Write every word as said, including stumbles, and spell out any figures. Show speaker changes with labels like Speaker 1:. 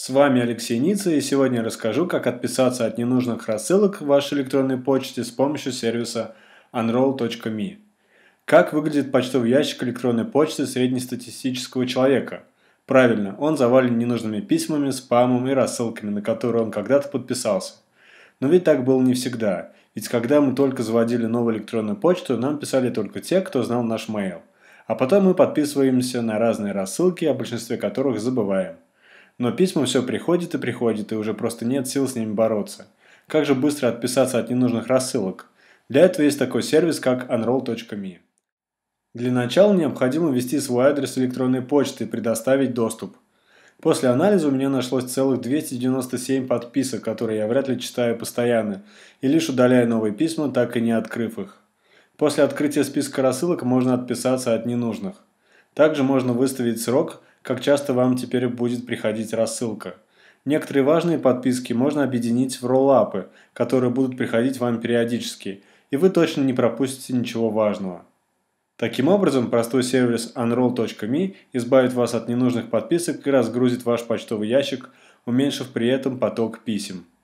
Speaker 1: С вами Алексей Ницца, и сегодня я расскажу, как отписаться от ненужных рассылок в вашей электронной почте с помощью сервиса анролл точка ми. Как выглядит почтовый ящик электронной почты среднестатистического человека? Правильно, он завален ненужными письмами, спамом и рассылками, на которые он когда-то подписался. Но ведь так было не всегда, ведь когда мы только заводили новую электронную почту, нам писали только те, кто знал наш mail. А потом мы подписываемся на разные рассылки, о большинстве которых забываем. Но письма все приходит и приходит, и уже просто нет сил с ними бороться. Как же быстро отписаться от ненужных рассылок? Для этого есть такой сервис, как анролл точка ми. Для начала необходимо ввести свой адрес электронной почты и предоставить доступ. После анализа у меня нашлось целых двести девяносто семь подписок, которые я вряд ли читаю постоянно, и лишь удаляю новые письма, так и не открыв их. После открытия списка рассылок можно отписаться от ненужных. Также можно выставить срок, как часто вам теперь будет приходить рассылка. Некоторые важные подписки можно объединить в роллапы, которые будут приходить вам периодически, и вы точно не пропустите ничего важного. Таким образом, простой сервис анролл точка ми избавит вас от ненужных подписок и разгрузит ваш почтовый ящик, уменьшив при этом поток писем.